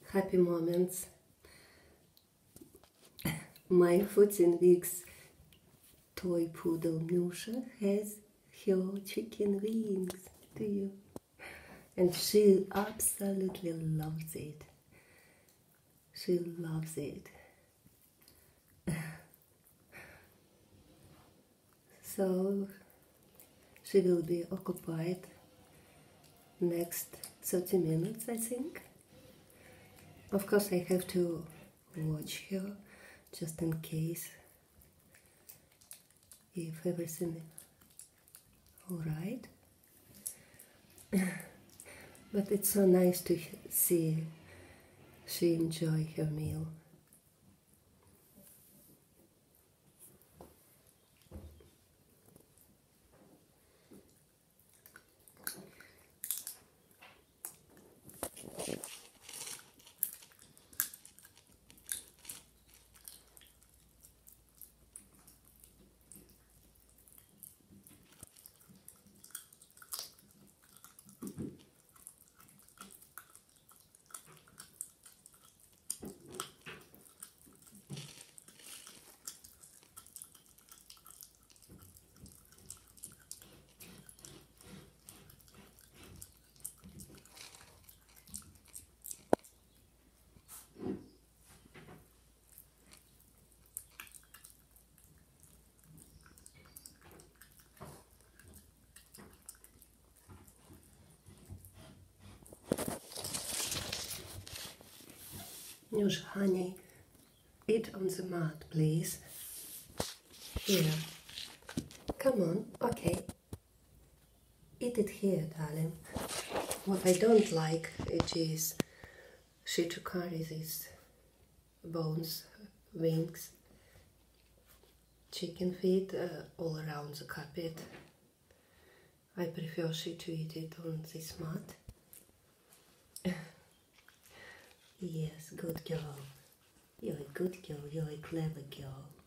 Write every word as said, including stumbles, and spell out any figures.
happy moments. My fourteen weeks toy poodle Nusha has her chicken wings, do you? And she absolutely loves it. She loves it. So she will be occupied next thirty minutes, I think. Of course, I have to watch her just in case if everything all right. But it's so nice to see she enjoy her meal. Nush, honey, eat on the mat, please. Here. Come on, okay. Eat it here, darling. What I don't like, it is she to carry these bones, wings, chicken feet uh, all around the carpet. I prefer she to eat it on this mat. Yes, good girl. You're a good girl, you're a clever girl.